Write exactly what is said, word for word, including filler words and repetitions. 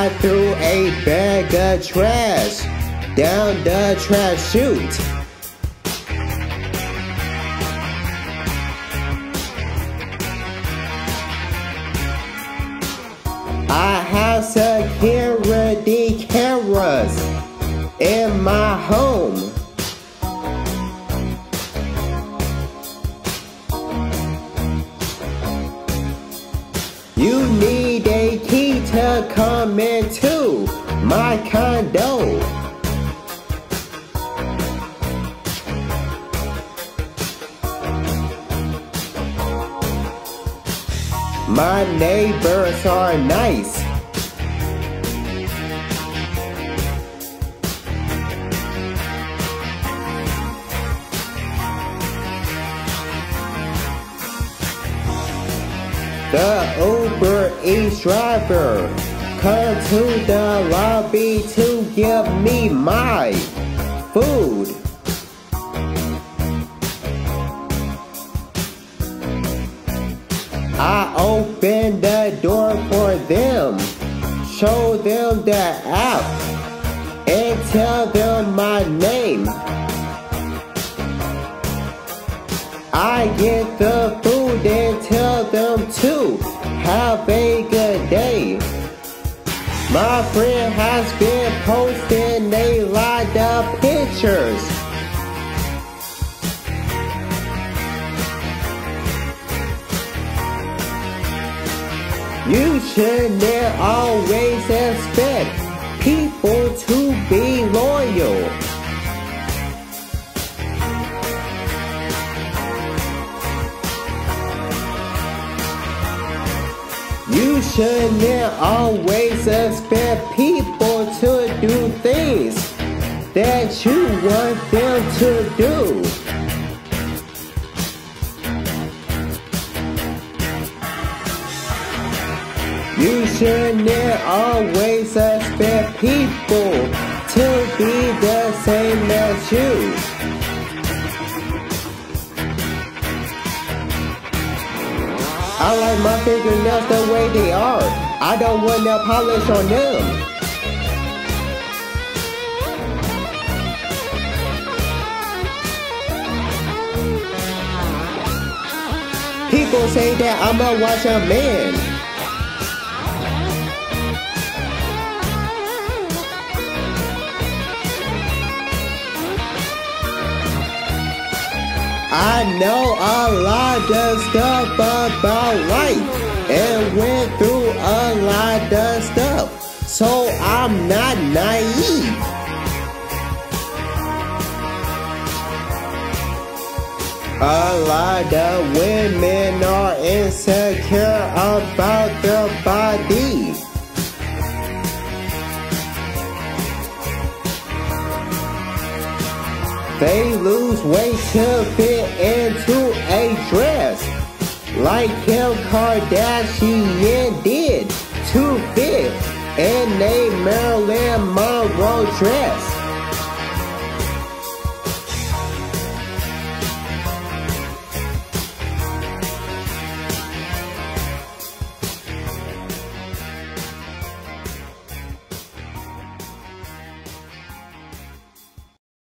I threw a bag of trash down the trash chute. I have security cameras in my home. You need a key to come into my condo. My neighbors are nice. The Uber Eats driver come to the lobby to give me my food. I open the door for them, show them the app, and tell them my name. I get the food and tell them to have a good day. My friend has been posting a lot of pictures. You shouldn't always expect people to be loyal. You shouldn't always expect people to do things that you want them to do. You shouldn't always expect people to be the same as you. I like my fingernails the way they are. I don't want nail polish on them. People say that I'm a watcher man. I know a lot of stuff about life and went through a lot of stuff, so I'm not naive. A lot of women are insecure about their body. They lose weight to fit into a dress, like Kim Kardashian did to fit in a Marilyn Monroe dress.